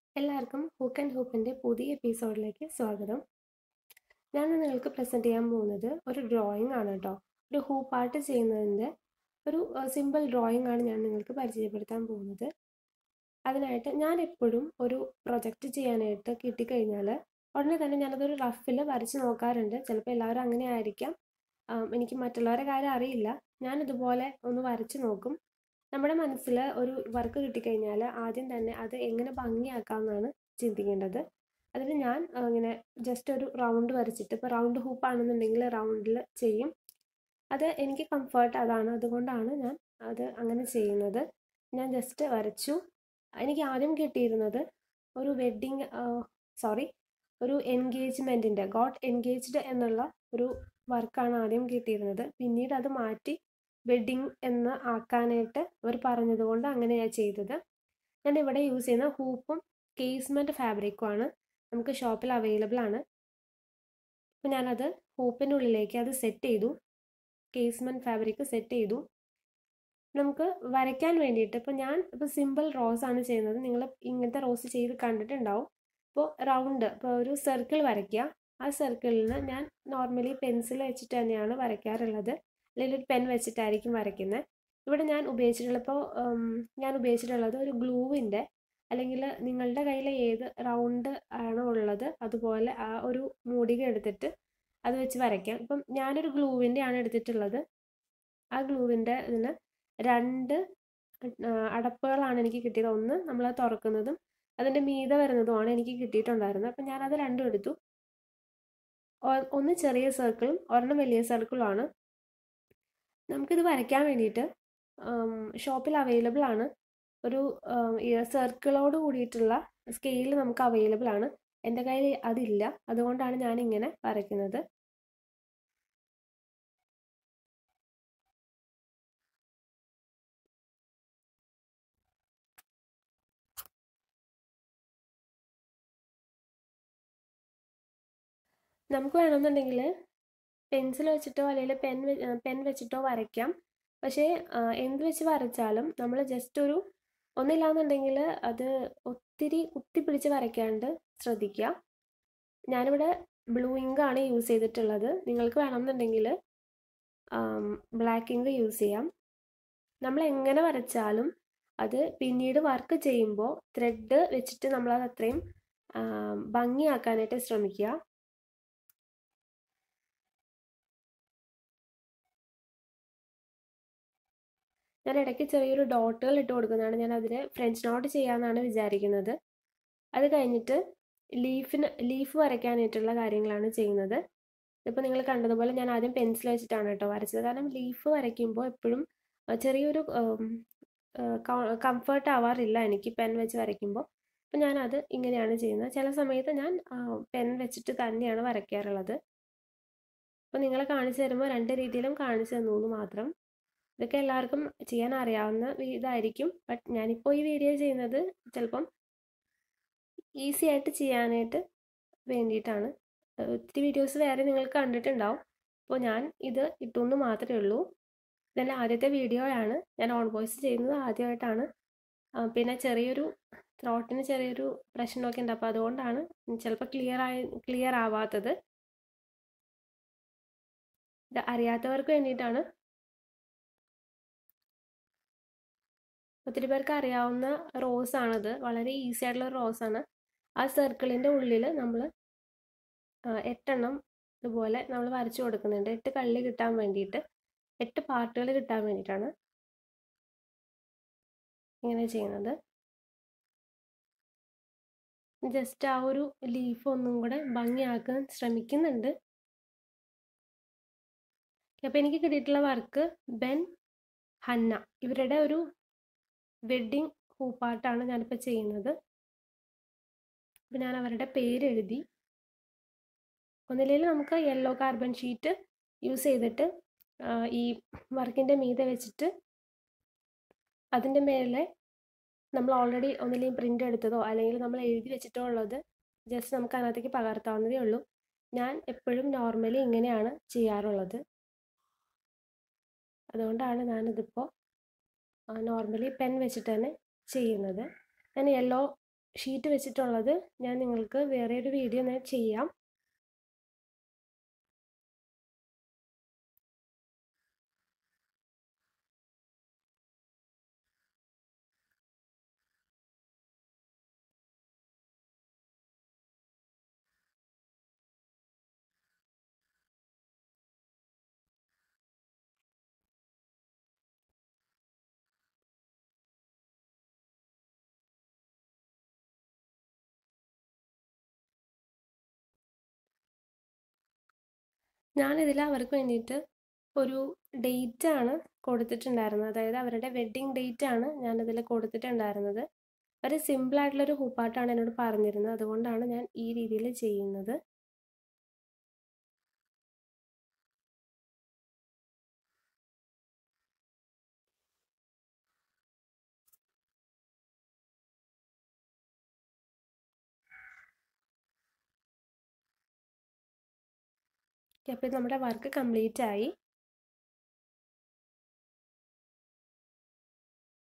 എല്ലാവർക്കും hook and ഹൂപ്പിൻ്റെ പുതിയ എപ്പിസോഡിലേക്ക് സ്വാഗതം. ഞാൻ നിങ്ങൾക്ക് പ്രസൻറ്റ് ചെയ്യാൻ പോകുന്നത് ഒരു ഡ്രോയിങ് ആണ് കേട്ടോ. ഒരു ഹൂപ്പ് ആർട്ട് ചെയ്യുന്നതിൻ്റെ ഒരു സിമ്പിൾ ഡ്രോയിങ് ആണ് ഞാൻ നിങ്ങൾക്ക് പരിചയപ്പെടുത്താൻ പോകുന്നത്. അതിനായിട്ട് ഞാൻ എപ്പോഴും ഒരു പ്രൊജക്റ്റ് ചെയ്യാനായിട്ട് കിട്ടിക്കഴിഞ്ഞാൽ ഉടനെ തന്നെ ഞാനതൊരു റഫിൽ വരച്ച് നോക്കാറുണ്ട്. ചിലപ്പോൾ എല്ലാവരും അങ്ങനെ ആയിരിക്കാം. എനിക്ക് മറ്റുള്ളവരുടെ കാര്യം അറിയില്ല. ഞാനിതുപോലെ ഒന്ന് വരച്ച് നോക്കും. നമ്മുടെ മനസ്സിൽ ഒരു വർക്ക് കിട്ടിക്കഴിഞ്ഞാൽ ആദ്യം തന്നെ അത് എങ്ങനെ ഭംഗിയാക്കാമെന്നാണ് ചിന്തിക്കേണ്ടത്. അതിന് ഞാൻ ഇങ്ങനെ ജസ്റ്റ് ഒരു റൗണ്ട് വരച്ചിട്ട്, ഇപ്പോൾ റൗണ്ട് ഹൂപ്പ് ആണെന്നുണ്ടെങ്കിൽ റൗണ്ടിൽ ചെയ്യും. അത് എനിക്ക് കംഫർട്ട് അതാണ്, അതുകൊണ്ടാണ് ഞാൻ അത് അങ്ങനെ ചെയ്യുന്നത്. ഞാൻ ജസ്റ്റ് വരച്ചു. എനിക്ക് ആദ്യം കിട്ടിയിരുന്നത് ഒരു ഒരു എൻഗേജ്മെൻറ്റിൻ്റെ ഗോട്ട് എൻഗേജ്ഡ് എന്നുള്ള ഒരു വർക്കാണ് ആദ്യം കിട്ടിയിരുന്നത്. പിന്നീട് അത് മാറ്റി വെഡ്ഡിങ് എന്ന് ആക്കാനായിട്ട് അവർ പറഞ്ഞതുകൊണ്ട് അങ്ങനെയാണ് ചെയ്തത്. ഞാൻ ഇവിടെ യൂസ് ചെയ്യുന്ന ഹൂപ്പും കേസ്മെൻറ്റ് ഫാബ്രിക്കുമാണ്. നമുക്ക് ഷോപ്പിൽ അവൈലബിൾ ആണ്. അപ്പോൾ ഞാനത് ഹൂപ്പിൻ്റെ ഉള്ളിലേക്ക് അത് സെറ്റ് ചെയ്തു. കേസ്മെൻറ്റ് ഫാബ്രിക് സെറ്റ് ചെയ്തു. നമുക്ക് വരയ്ക്കാൻ വേണ്ടിയിട്ട് ഇപ്പോൾ സിമ്പിൾ റോസ് ആണ് ചെയ്യുന്നത്. നിങ്ങൾ ഇങ്ങനത്തെ റോസ് ചെയ്ത് കണ്ടിട്ടുണ്ടാവും. ഇപ്പോൾ ഒരു സർക്കിൾ വരയ്ക്കുക. ആ സർക്കിളിന് ഞാൻ നോർമലി പെൻസിൽ വെച്ചിട്ട് തന്നെയാണ് വരയ്ക്കാറുള്ളത്, അല്ലെങ്കിൽ ഒരു പെൻ വെച്ചിട്ടായിരിക്കും വരയ്ക്കുന്നത്. ഇവിടെ ഞാൻ ഉപയോഗിച്ചിട്ടുള്ളത് ഒരു ഗ്ലൂവിൻ്റെ, അല്ലെങ്കിൽ നിങ്ങളുടെ കയ്യിൽ ഏത് റൗണ്ട് ആണോ ഉള്ളത് അതുപോലെ ആ ഒരു മൂടിക എടുത്തിട്ട് അത് വെച്ച് വരയ്ക്കാം. ഇപ്പം ഞാനൊരു ഗ്ലൂവിൻ്റെ ആണ് എടുത്തിട്ടുള്ളത്. ആ ഗ്ലൂവിൻ്റെ ഇതിന് 2 അടപ്പുകളാണ് എനിക്ക് കിട്ടിയത്. ഒന്ന് നമ്മൾ തുറക്കുന്നതും അതിൻ്റെ മീതെ വരുന്നതുമാണ് എനിക്ക് കിട്ടിയിട്ടുണ്ടായിരുന്നത്. അപ്പം ഞാനത് രണ്ടും എടുത്തു. ഒന്ന് ചെറിയ സർക്കിളും ഒരെണ്ണം വലിയ സർക്കിളുമാണ്. നമുക്കിത് വരയ്ക്കാൻ വേണ്ടിയിട്ട് ഷോപ്പിൽ അവൈലബിൾ ആണ്. ഒരു സർക്കിളോട് കൂടിയിട്ടുള്ള സ്കെയിൽ നമുക്ക് അവൈലബിൾ ആണ്. എൻ്റെ കയ്യിൽ അതില്ല, അതുകൊണ്ടാണ് ഞാനിങ്ങനെ വരയ്ക്കുന്നത്. നമുക്ക് വേണമെന്നുണ്ടെങ്കിൽ പെൻസിൽ വെച്ചിട്ടോ അല്ലെങ്കിൽ പെൻ വെച്ചിട്ടോ വരയ്ക്കാം. പക്ഷേ എന്ത് വെച്ച് വരച്ചാലും നമ്മൾ ജസ്റ്റ് ഒന്നില്ലാന്നുണ്ടെങ്കിൽ അത് ഒത്തിരി കുത്തിപ്പിടിച്ച് വരയ്ക്കാണ്ട് ശ്രദ്ധിക്കുക. ഞാനിവിടെ ബ്ലൂ ഇങ്ക് ആണ് യൂസ് ചെയ്തിട്ടുള്ളത്. നിങ്ങൾക്ക് വേണമെന്നുണ്ടെങ്കിൽ ബ്ലാക്ക് ഇങ്ക് യൂസ് ചെയ്യാം. നമ്മൾ എങ്ങനെ വരച്ചാലും അത് പിന്നീട് വർക്ക് ചെയ്യുമ്പോൾ ത്രെഡ് വെച്ചിട്ട് നമ്മളത് അത്രയും ഭംഗിയാക്കാനായിട്ട് ശ്രമിക്കുക. ഞാൻ ഇടയ്ക്ക് ചെറിയൊരു ഡോട്ടുകൾ ഇട്ട് കൊടുക്കുന്നതാണ്. ഞാൻ അതിന് ഫ്രഞ്ച് നോട്ട് ചെയ്യാമെന്നാണ് വിചാരിക്കുന്നത്. അത് കഴിഞ്ഞിട്ട് ലീഫ് വരയ്ക്കാനായിട്ടുള്ള കാര്യങ്ങളാണ് ചെയ്യുന്നത്. ഇപ്പോൾ നിങ്ങൾ കണ്ടതുപോലെ ഞാൻ ആദ്യം പെൻസിൽ വെച്ചിട്ടാണ് കേട്ടോ വരച്ചത്. കാരണം ലീഫ് വരയ്ക്കുമ്പോൾ എപ്പോഴും ചെറിയൊരു കംഫർട്ട് ആവാറില്ല എനിക്ക് പെൻ വെച്ച് വരയ്ക്കുമ്പോൾ. അപ്പോൾ ഞാനത് ഇങ്ങനെയാണ് ചെയ്യുന്നത്. ചില സമയത്ത് ഞാൻ പെൻ വെച്ചിട്ട് തന്നെയാണ് വരയ്ക്കാറുള്ളത്. അപ്പോൾ നിങ്ങളെ കാണിച്ചു തരുമ്പോൾ 2 രീതിയിലും കാണിച്ചു തന്നു എന്ന് മാത്രം. ഇതൊക്കെ എല്ലാവർക്കും ചെയ്യാൻ അറിയാവുന്ന ഇതായിരിക്കും. ബട്ട് ഞാനിപ്പോൾ ഈ വീഡിയോ ചെയ്യുന്നത് ചിലപ്പം ഈസി ആയിട്ട് ചെയ്യാനായിട്ട് വേണ്ടിയിട്ടാണ്. ഒത്തിരി വീഡിയോസ് വേറെ നിങ്ങൾ കണ്ടിട്ടുണ്ടാവും. അപ്പോൾ ഞാൻ ഇത് ഇട്ടുമെന്ന് മാത്രമേ ഉള്ളൂ. ഇതെൻ്റെ ആദ്യത്തെ വീഡിയോ ആണ്. ഞാൻ ഓൺ വോയിസ് ചെയ്യുന്നത് ആദ്യമായിട്ടാണ്. പിന്നെ ത്രോട്ടിന് ചെറിയൊരു പ്രശ്നമൊക്കെ ഉണ്ട്. അപ്പോൾ അതുകൊണ്ടാണ് ചിലപ്പോൾ ക്ലിയർ ആവാത്തത്. ഇത് അറിയാത്തവർക്ക് വേണ്ടിയിട്ടാണ്. ഒത്തിരി പേർക്ക് അറിയാവുന്ന റോസാണിത്. വളരെ ഈസി ആയിട്ടുള്ള റോസാണ്. ആ സർക്കിളിൻ്റെ ഉള്ളിൽ നമ്മൾ 8 എണ്ണം ഇതുപോലെ നമ്മൾ വരച്ചു കൊടുക്കുന്നുണ്ട്. 8 കള്ളി കിട്ടാൻ വേണ്ടിയിട്ട്, 8 പാർട്ടുകൾ കിട്ടാൻ വേണ്ടിയിട്ടാണ് ഇങ്ങനെ ചെയ്യുന്നത്. ജസ്റ്റ് ആ ഒരു ലീഫ് ഒന്നും കൂടെ ഭംഗിയാക്കാൻ ശ്രമിക്കുന്നുണ്ട്. അപ്പോൾ എനിക്ക് കിട്ടിയിട്ടുള്ള വർക്ക് ബെൻ ഹന്ന, ഇവരുടെ ഒരു വെഡ്ഡിങ് ഹൂപ്പാർട്ടാണ് ഞാനിപ്പോൾ ചെയ്യുന്നത്. അപ്പോൾ ഞാൻ അവരുടെ പേരെഴുതി. ഒന്നില്ലെങ്കിൽ നമുക്ക് യെല്ലോ കാർബൺ ഷീറ്റ് യൂസ് ചെയ്തിട്ട് ഈ വർക്കിൻ്റെ മീതെ വെച്ചിട്ട് അതിൻ്റെ മേലെ നമ്മൾ ഓൾറെഡി ഒന്നില്ലെങ്കിൽ പ്രിൻ്റ് എടുത്തതോ അല്ലെങ്കിൽ നമ്മൾ എഴുതി വെച്ചിട്ടോ ഉള്ളത് ജസ്റ്റ് നമുക്ക് അതിനകത്തേക്ക് പകർത്താവുന്നതേ ഉള്ളൂ. ഞാൻ എപ്പോഴും നോർമലി ഇങ്ങനെയാണ് ചെയ്യാറുള്ളത്. അതുകൊണ്ടാണ് ഞാനിതിപ്പോൾ നോർമലി പെൻ വെച്ചിട്ട് തന്നെ ചെയ്യുന്നത്. ഞാൻ യെല്ലോ ഷീറ്റ് വെച്ചിട്ടുള്ളത് ഞാൻ നിങ്ങൾക്ക് വേറെ ഒരു വീഡിയോ ഞാൻ ചെയ്യാം. ഞാനിതിൽ അവർക്ക് വേണ്ടിയിട്ട് ഒരു ഡേറ്റാണ് കൊടുത്തിട്ടുണ്ടായിരുന്നത്. അതായത് അവരുടെ വെഡ്ഡിങ് ഡേറ്റാണ് ഞാനിതിൽ കൊടുത്തിട്ടുണ്ടായിരുന്നത്. ഒരു സിമ്പിളായിട്ടുള്ളൊരു ഹൂപ്പാട്ടാണ് എന്നോട് പറഞ്ഞിരുന്നത്. അതുകൊണ്ടാണ് ഞാൻ ഈ രീതിയിൽ ചെയ്യുന്നത്. അപ്പോൾ നമ്മുടെ വർക്ക് കംപ്ലീറ്റ് ആയി.